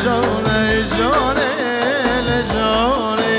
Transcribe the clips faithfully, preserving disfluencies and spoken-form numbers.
جاني جاني لجاني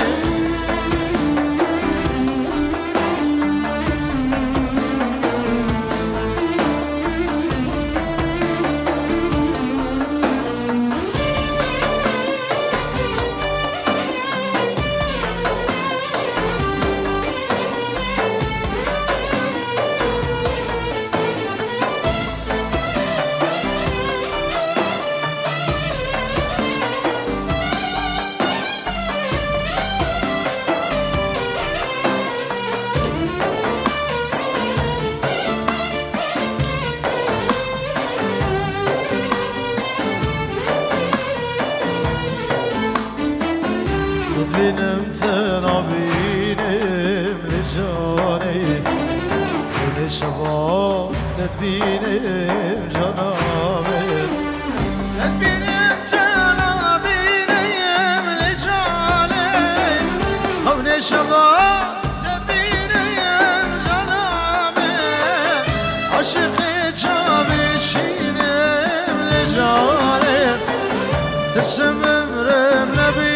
تبينم تنابينم لجاني كل شباب تبينم جنابي تبينم تنابينم لجاني كل شباب تبينم جنابي عاشقي جابي شينم لجاني تسمم رمنبي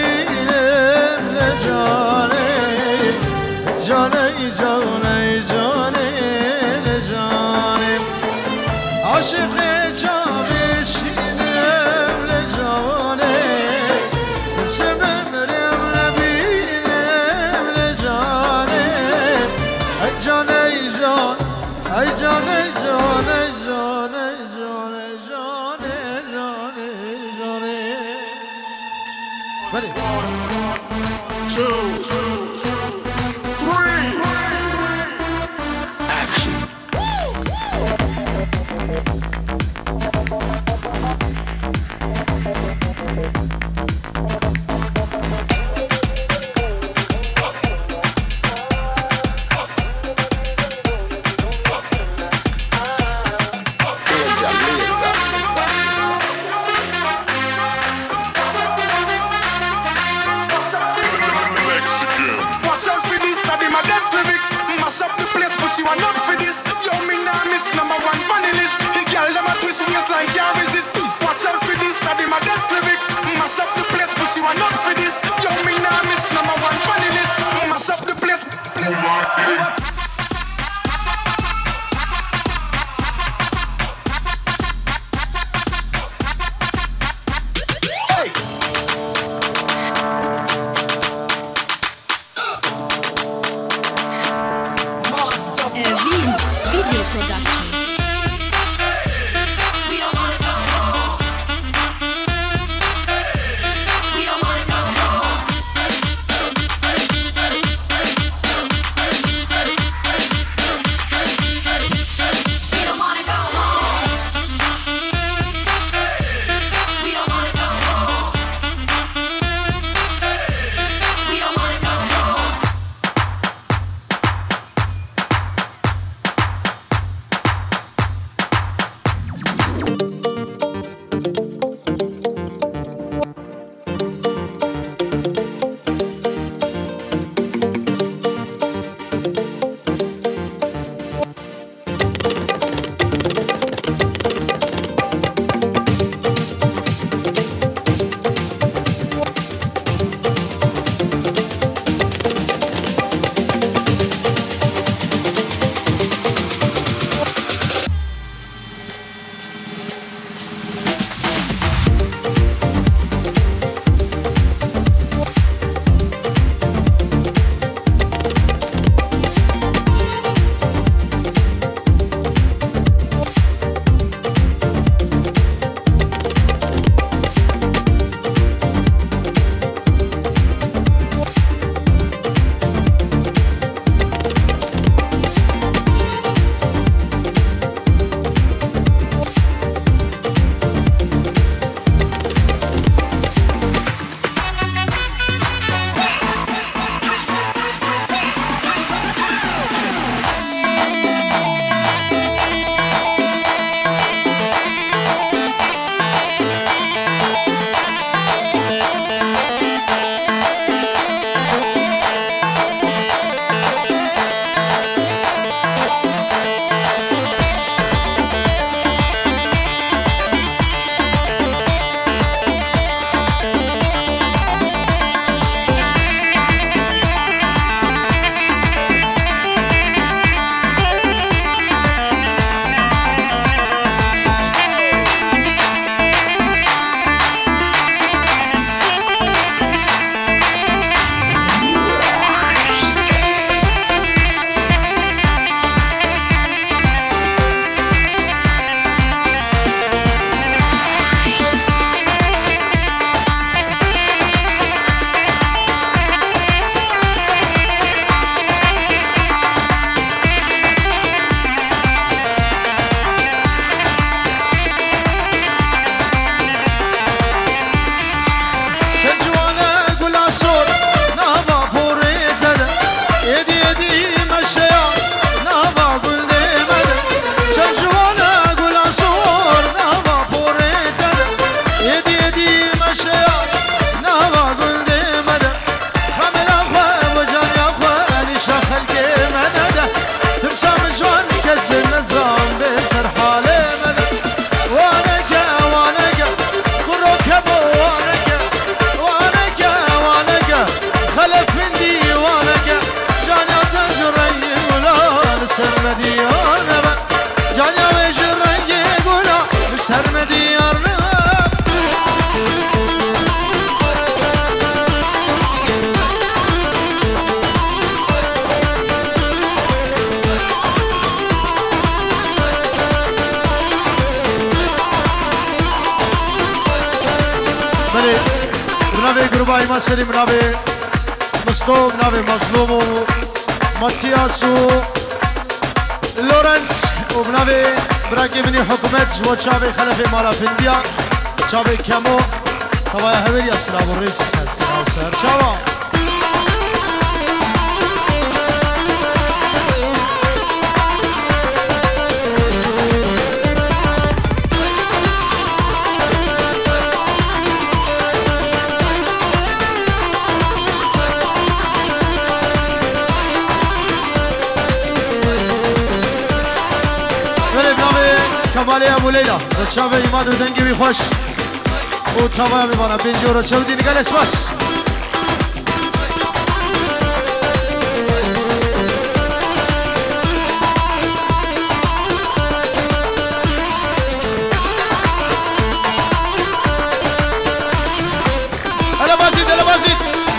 جاني جاني جاني جاني لجاني عاشقي جابي شينم لجاني تسمم ريم نبينم لجاني اي جاني جان اي جاني جاني جاني جاني جاني جاني جاني Ready? Two, three, action. Mexican. سرم دیارنا بله بنابه گروبای ما سری بنابه مستو بنابه مظلوم و ماتیاس و لورنس و بنابه براکی منی حکومت و چاوی خلف مالا فندیا چاوی کمو طبعا هوری اسلام و ریس اسلام سر چاوا کمالی ابو لیلا و چاوه ایماد و دنگی بی خوش و چاوه میمانه بینجی و رو چاو دی نگل اسماس هلا بازید هلا بازید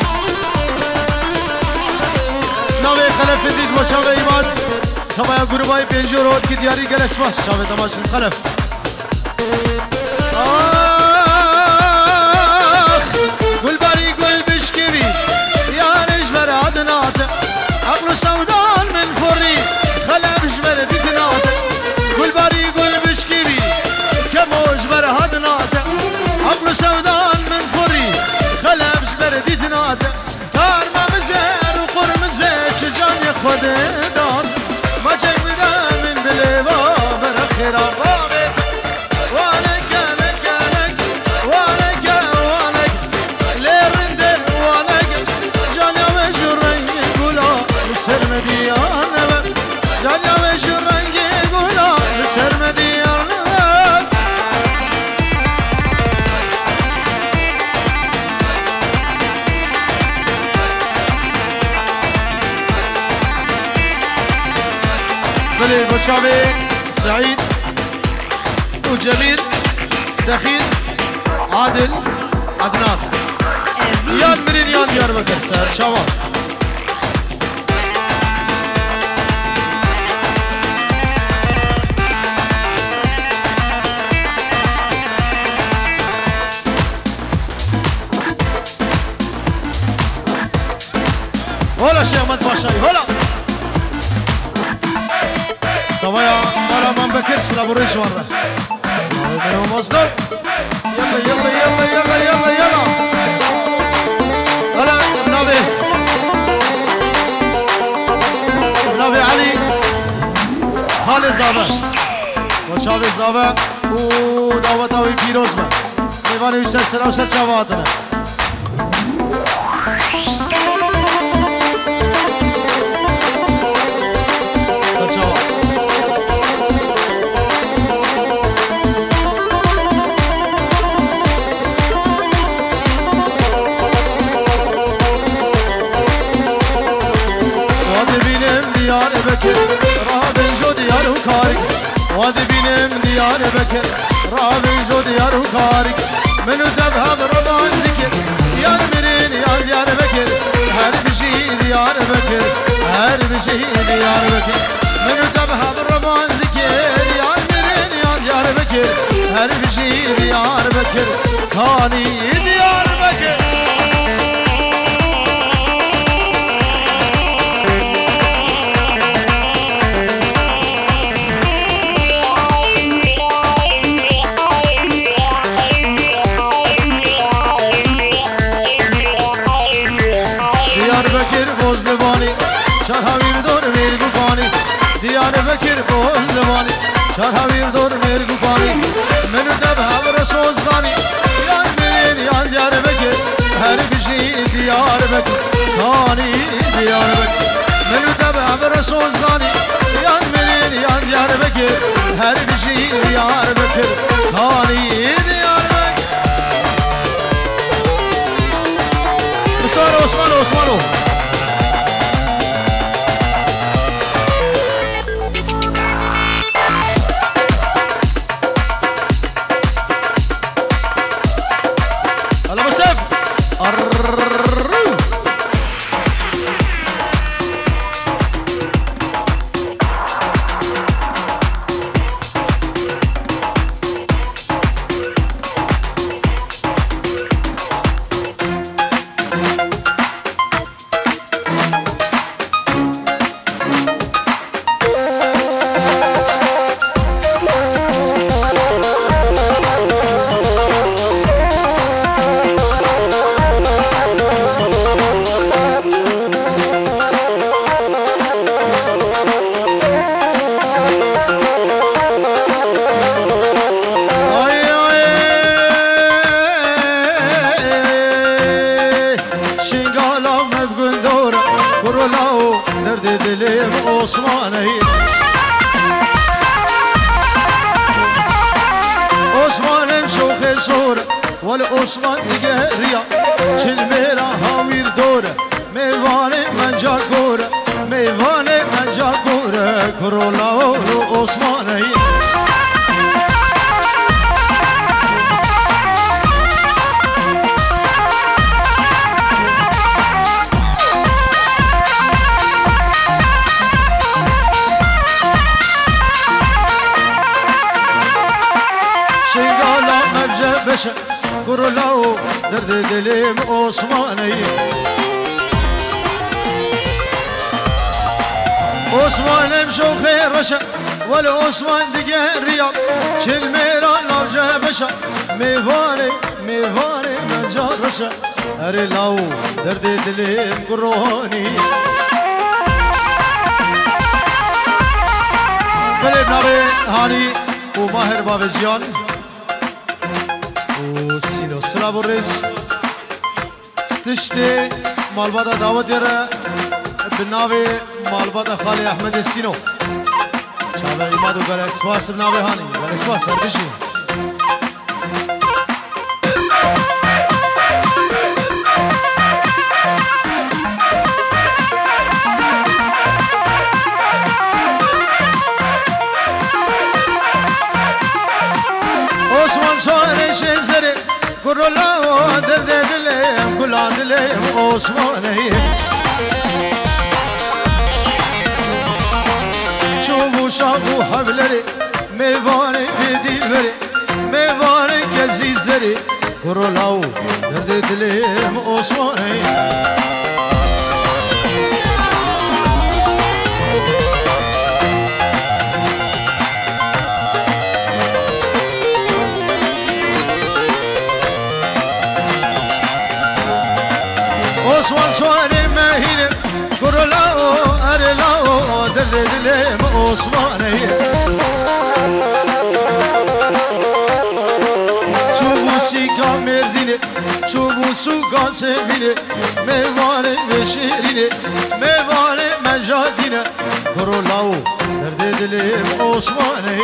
ناوی خلف دیج و چاوه ایماد سبایا گروبای پنجو رود کی دیاری گل اسماس شاوه تماشین خلف آخ گل باری گل بشکوی یارش براد نات عقل سودان من فری خلفش بردید نات گل باری گل بشکوی کموش براد نات عقل سودان من فری خلفش بردید نات کار ممزه رو قرمزه چجان خود داد ما چک بدم من بلیوا برخیرا باقیت وانک انک انک وانک وانک لیرنده وانک جانیا و جرنگ گلا بسر مدیانه جانیا و جرنگ گلا بسر مدیانه بلي بوشابي سعيد وجميل دخيل عادل عدنان يان مرين يان ديار بكر سهر شوال هلا شيخ احمد باشاي هلا سوايا مرة من بكر سلام الريش مرة منهم مصدر يلا يلا يلا يلا يلا يلا هلا نابي نابي علي خالي زابا وشابي زابا ودعوتاوي بيروز ما نيواني ويسر سلام سر شاباتنا رابن جو ديار وكارك وادي بينم ديار بكر رابن جو ديار وكارك منو تذهب ربان ذكر يا مرين يا ديار بكر هر بشي ديار بكر هر بشي ديار بكر منو تذهب ربان ذكر يا مرين يا ديار بكر هر بشي ديار بكر كاني ديار بكر شرحویر دور میرگو پانی دیار بکر بوزوانی شرحویر دور میرگو پانی منو دب هم رسوزانی یان مرین یان دیار بکر هر بشی دیار بکر کانی دیار بکر منو دب هم رسوزانی یان مرین یان دیار بکر هر بشی دیار بکر کانی دیار بکر بسار عثمانو عثمانو كرولاو درد دلم عثماني عثمانم شوخ صور والعثمان دیگه ریا چل میرا هاویر دوره میوانه من جا گوره میوانه من جا گوره کرولاو رو عثماني شنگالا مبجه بشه كرولاو درد دلم عثماني عثمانم شوخي رشا والعثمان دیگه ریا چل میرا نوجه بشه میوانه میوانه منجا رشا اره لاو درد دلم قروني قلب نبي هاني وماهر بابزيان وسينو سلابوريز تشتي مالبادا دعوت يرى بالناوي مالبادا خالي احمد السينو شابه ايمادو بالاكسباس بالناوي هاني بالاكسباس هردشي عثمان صارش زري كرولاو درد دلم كلان دلم عثماني شوفو شافو حبلري ميواني بدي بري ميواني كزي زري كرولاو درد دلم عثماني عثمان سواري ماهينه كرولاو ارلاو درد دلم عثماني چوبوسی کا مردینه چوبوسو کا سبینه میوانه بشیرینه میوانه مجادینه کرولاو درد دلم عثماني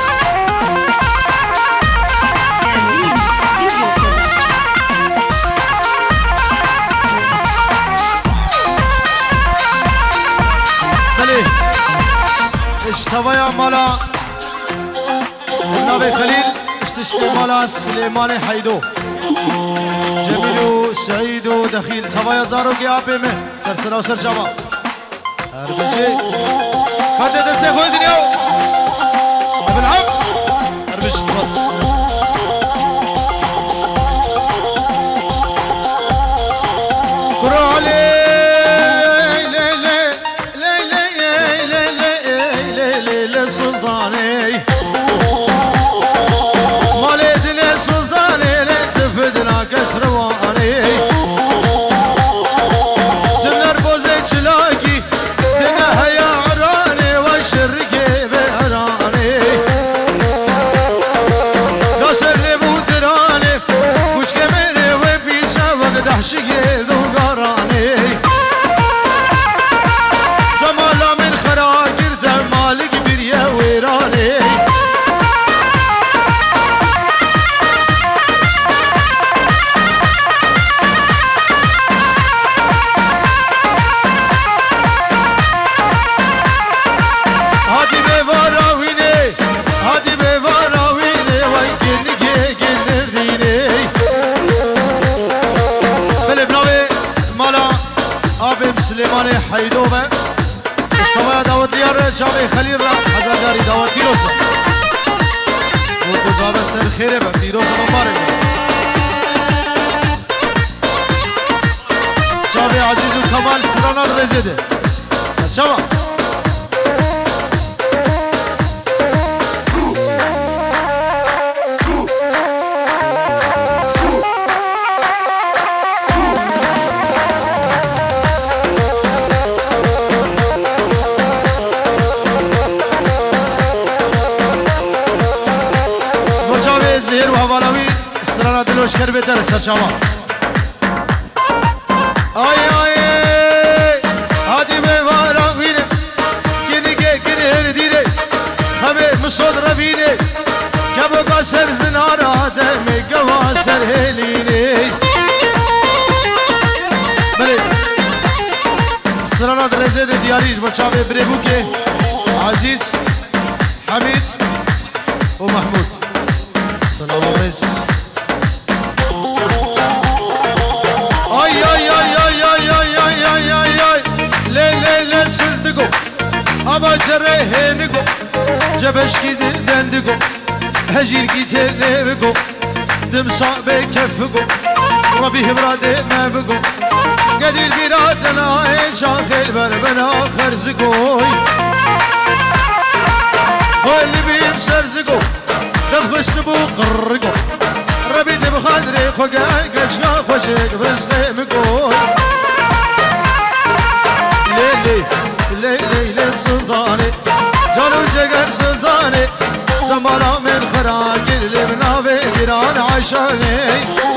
اشتوى مالا النبي خليل اشتشتي مالا سليمان حيدو جميل سعيد دخيل توايا زارو قيابي من سرسرا وسر جما اربجي قد دسي خوي دنياو بالعب اربجي بس كرو علي سلطاني مالدنا سلطاني لتفدنا كسرواني تنر بوزي چلاكي تنهي عراني والشرقي بهراني ناصر لبودراني كوش كميري وبيسا وقدح شقي ذوقاراني زمالا من خراقر دمالك ويراني هادي بيفاراويني هادي بيفاراويني وينكن جيجن نرديني بالبناوي مالا ابن سليماني حيدوبه اشتوى دعوت ليار جامع خليل را هزارداری دعوت پیروز دا و گذابه سر خیره به پیروز مبارک جامع عزیز و کمال سرانان رزیده سرچما زهر و حوالاوی استرانا دلوش کر بهتره سرچما آی آی زيد دياريش بشابي بريبوكي عزيز حميد ومحمود سلام الرئيس. اي اي اي اي اي اي اي اي اي اي لي لي لي سلدقو ابا جريه نقو جبش كده دندقو هجير كده نبقو دم صعب كفقو ربي برادي ما بقو قدير برادنا شاخل بربنا خرزقوي واللي بيبشر زقو دم خش بو قرقو ربي دم خادري خوقا كشنا خوشك برزقي مقوي ليلي ليلي لي سلطاني جانو جگر سلطاني زمانا من خراقل لبنا بقران عشاني